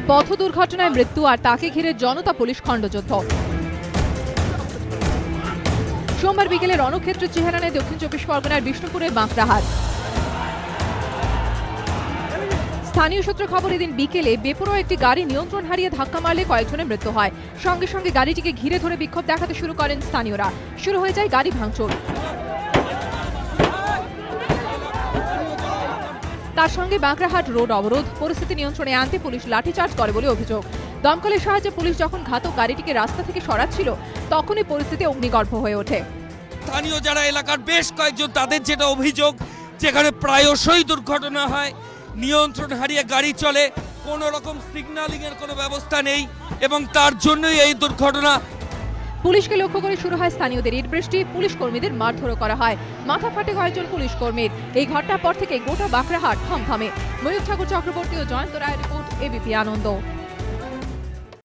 পথ দুর্ঘটনায় মৃত্যু আর তাকে ঘিরে জনতা পুলিশ খণ্ডযুদ্ধ। সোমবার বিকেলে রণক্ষেত্রের চেহারা নেয় দক্ষিণ 24 পরগনার বিষ্ণুপুরের বাঁকড়াহাট। স্থানীয় সূত্রে খবর, এদিন বিকেলে বেপরোয়া একটি গাড়ি নিয়ন্ত্রণ হারিয়ে ধাক্কা মারলে কয়েকজনের মৃত্যু হয়। সঙ্গে সঙ্গে গাড়িটিকে ঘিরে ধরে বিক্ষোভ দেখাতে শুরু করেন স্থানীয়রা। শুরু হয়ে যায় গাড়ি ভাঙচুর। তার সঙ্গে বাঁকড়াহাট রোড অবরোধ। পরিস্থিতি নিয়ন্ত্রণে আনতে পুলিশ লাঠিচার্জ করে বলে অভিযোগ। দমকলের সাহায্যে পুলিশ যখন ঘাতক গাড়িটিকে রাস্তা থেকে সরাচ্ছিল, তখনই পরিস্থিতি অগ্নিগর্ভ হয়ে ওঠে। স্থানীয় যারা এলাকার বেশ কয়েকজন, তাদের যেটা অভিযোগ, যেখানে প্রায়শই দুর্ঘটনা হয়, নিয়ন্ত্রণ হারিয়ে গাড়ি চলে, কোনো রকম সিগন্যালিং এর কোনো ব্যবস্থা নেই এবং তার জন্যই এই দুর্ঘটনা। পুলিশকে লক্ষ্য করে শুরু হয় স্থানীয়দের ইট বৃষ্টি। পুলিশ কর্মীদের মারধরও করা হয়। মাথা ফাটে কয়েকজন পুলিশ কর্মীর। এই ঘটনার পর থেকে গোটা বাঁকড়াহাট থমথমে। ময়ূর ঠাকুর চক্রবর্তী ও জয়ন্ত রায়ের রিপোর্ট, এবিপি আনন্দ।